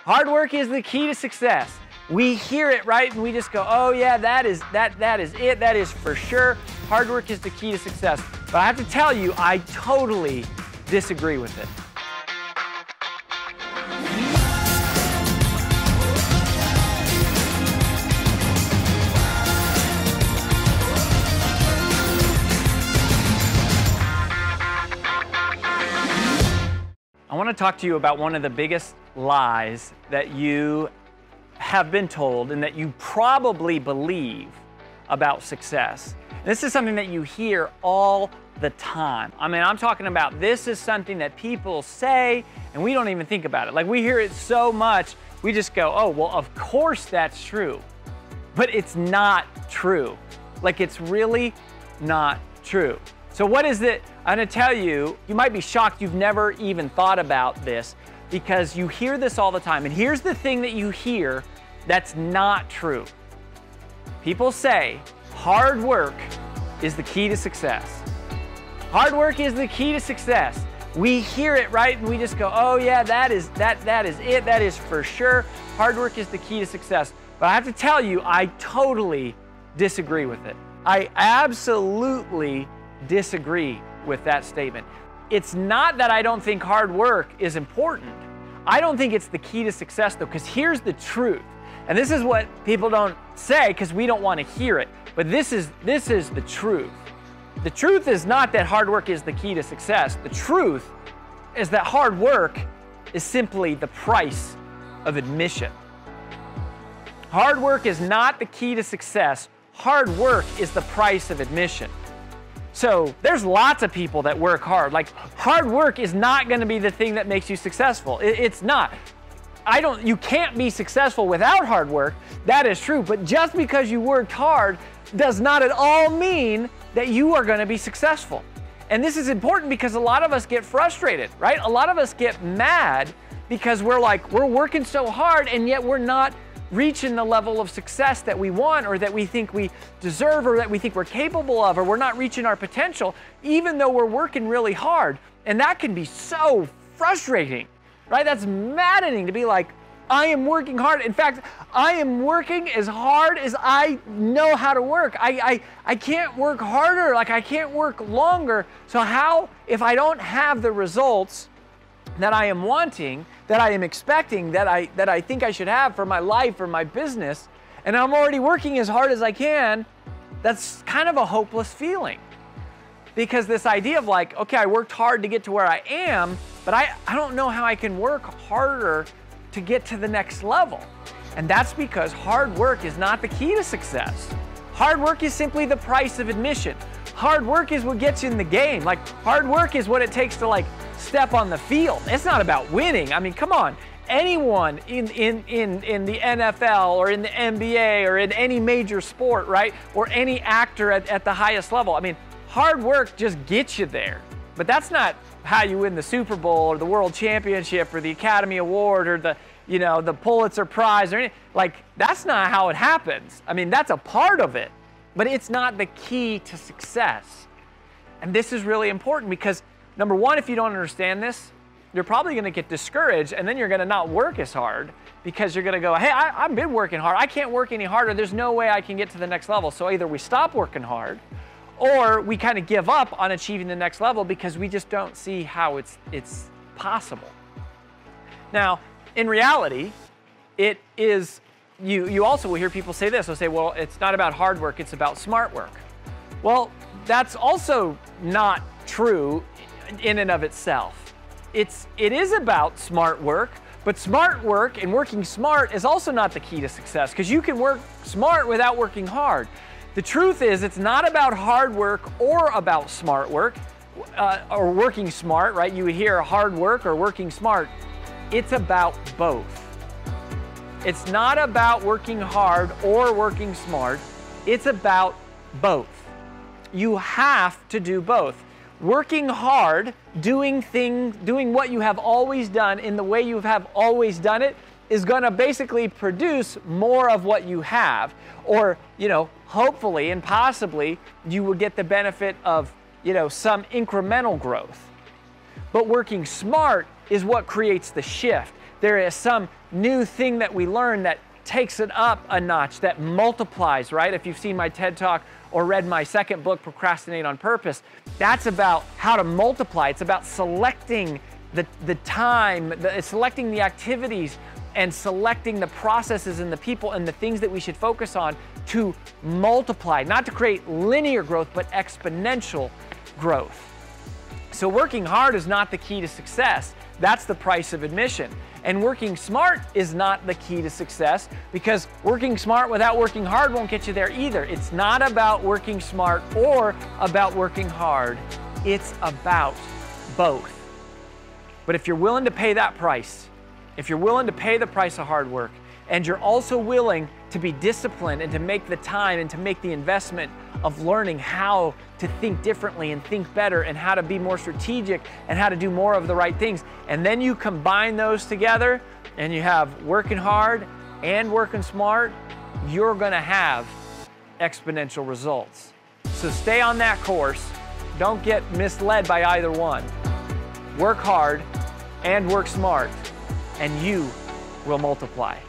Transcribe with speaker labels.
Speaker 1: Hard work is the key to success. We hear it, right? And we just go, oh yeah, that is it. That is for sure. Hard work is the key to success. But I have to tell you, I totally disagree with it. I want to talk to you about one of the biggest lies that you have been told and that you probably believe about success. This is something that you hear all the time. I mean, I'm talking about this is something that people say and we don't even think about it. Like, we hear it so much, we just go, oh, well, of course that's true. But it's not true. Like, it's really not true. So what is it? I'm gonna tell you, you might be shocked you've never even thought about this because you hear this all the time. And here's the thing that you hear that's not true. People say hard work is the key to success. Hard work is the key to success. We hear it, right? And we just go, oh yeah, that is it. That is for sure. Hard work is the key to success. But I have to tell you, I totally disagree with it. I absolutely disagree with that statement. It's not that I don't think hard work is important. I don't think it's the key to success though, because here's the truth. And this is what people don't say because we don't want to hear it. But this is the truth. The truth is not that hard work is the key to success. The truth is that hard work is simply the price of admission. Hard work is not the key to success. Hard work is the price of admission. So there's lots of people that work hard. Like, hard work is not going to be the thing that makes you successful. It's not. You can't be successful without hard work. That is true. But just because you worked hard does not at all mean that you are going to be successful. And this is important because a lot of us get frustrated, right? A lot of us get mad because we're working so hard and yet we're not reaching the level of success that we want or that we think we deserve or that we think we're capable of, or we're not reaching our potential even though we're working really hard. And that can be so frustrating, right? That's maddening to be like, I am working hard. In fact, I am working as hard as I know how to work. I can't work harder, like I can't work longer. So how, if I don't have the results that I am wanting, that I am expecting, that I think I should have for my life or my business, and I'm already working as hard as I can, that's kind of a hopeless feeling. Because this idea of like, okay, I worked hard to get to where I am, but I don't know how I can work harder to get to the next level. And that's because hard work is not the key to success. Hard work is simply the price of admission. Hard work is what gets you in the game. Like, hard work is what it takes to like step on the field. It's not about winning. I mean, come on. Anyone in the NFL or in the NBA or in any major sport, right? Or any actor at the highest level. I mean, hard work just gets you there. But that's not how you win the Super Bowl or the World Championship or the Academy Award or the Pulitzer Prize or anything. Like, that's not how it happens. I mean, that's a part of it, but it's not the key to success. And this is really important because, number one, if you don't understand this, you're probably going to get discouraged and then you're going to not work as hard because you're going to go, hey, I've been working hard. I can't work any harder. There's no way I can get to the next level. So either we stop working hard or we kind of give up on achieving the next level because we just don't see how it's possible. Now, in reality, it is, you also will hear people say this. They'll say, well, it's not about hard work, it's about smart work. Well, that's also not true in and of itself. It is about smart work, but smart work and working smart is also not the key to success because you can work smart without working hard. The truth is, it's not about hard work or about smart work or working smart, right? You would hear hard work or working smart. It's about both. It's not about working hard or working smart. It's about both. You have to do both. Working hard, doing what you have always done in the way you have always done it is going to basically produce more of what you have. Or, hopefully and possibly you will get the benefit of, some incremental growth. But working smart is what creates the shift. there is some new thing that we learn that takes it up a notch, that multiplies, right? If you've seen my TED Talk or read my second book, Procrastinate on Purpose, that's about how to multiply. It's about selecting the time, selecting the activities, and selecting the processes and the people and the things that we should focus on to multiply, not to create linear growth, but exponential growth. So working hard is not the key to success. That's the price of admission. And working smart is not the key to success, because working smart without working hard won't get you there either. It's not about working smart or about working hard. It's about both. But if you're willing to pay that price, if you're willing to pay the price of hard work, and you're also willing to be disciplined and to make the time and to make the investment of learning how to think differently and think better and how to be more strategic and how to do more of the right things, and then you combine those together and you have working hard and working smart, you're gonna have exponential results. So stay on that course. Don't get misled by either one. Work hard and work smart, and you will multiply.